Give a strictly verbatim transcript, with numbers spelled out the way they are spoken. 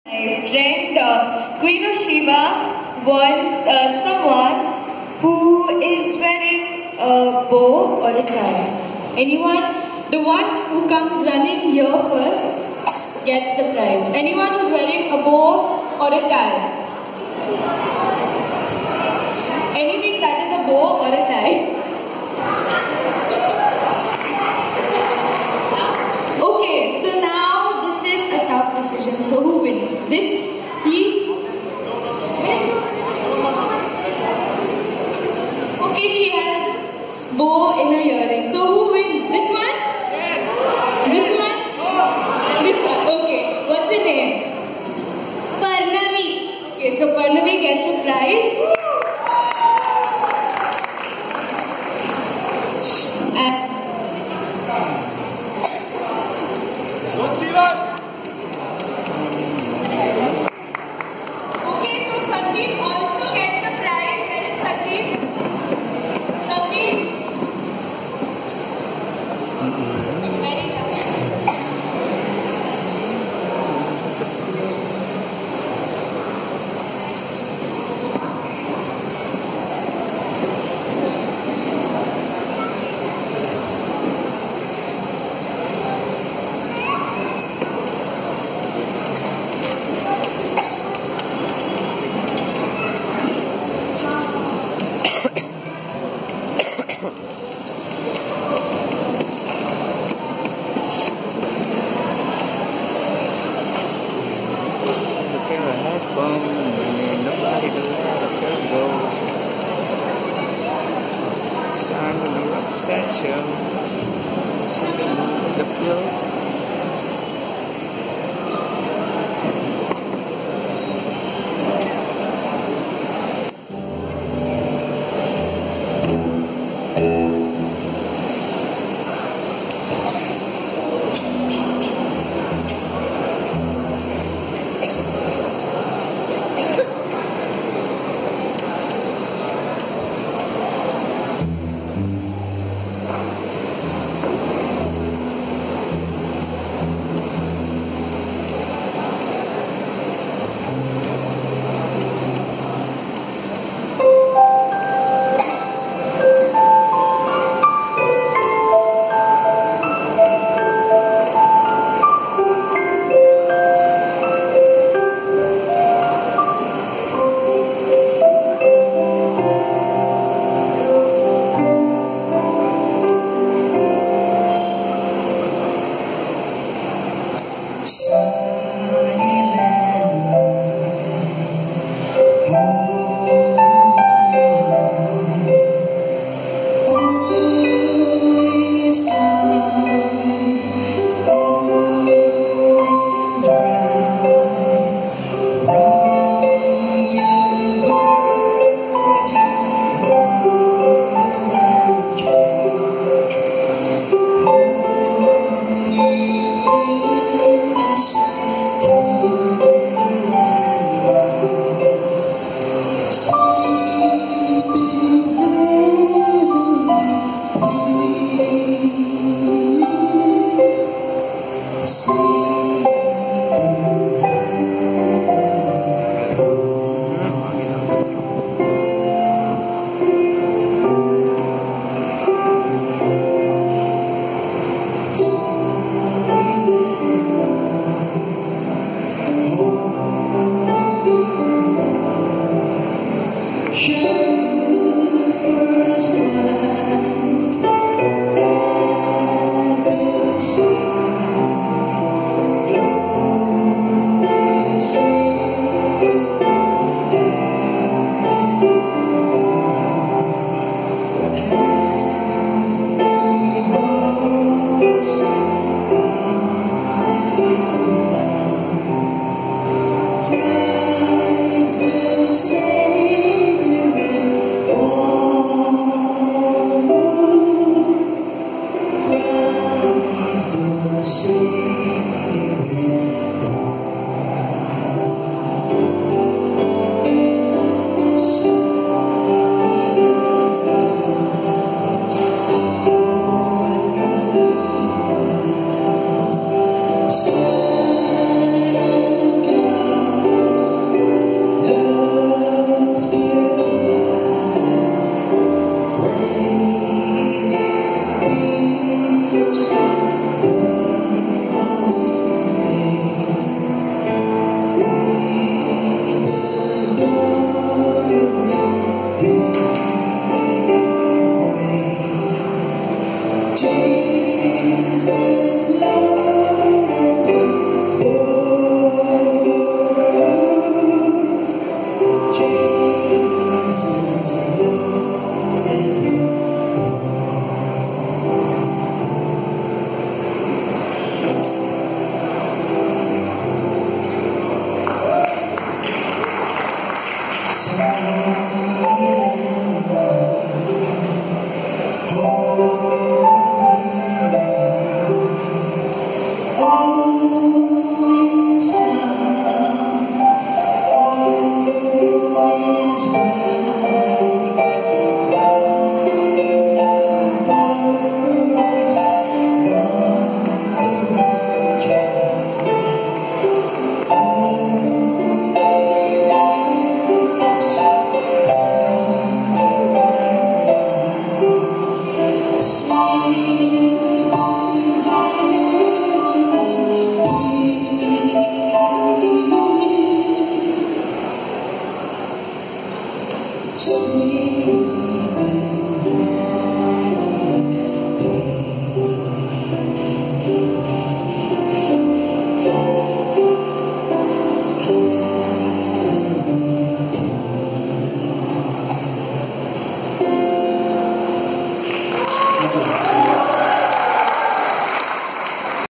My friend uh, Queen of Shiva wants uh, someone who is wearing a bow or a tie. Anyone? The one who comes running here first gets the prize. Anyone who's wearing a bow or a tie? Anything that is a bow or a tie? Okay, so now this is a tough decision. So who wins? This? He? Okay, she has bow in her earring. So who wins? This one? This one? This one. Okay. What's her name? Parnavi. Okay, so Parnavi gets a prize. And Go Steven! okay, so Sandeep also gets the prize. Where is Sandeep? Sandeep? Very good. Nobody will let us go. Stand on the rock statue. The floor.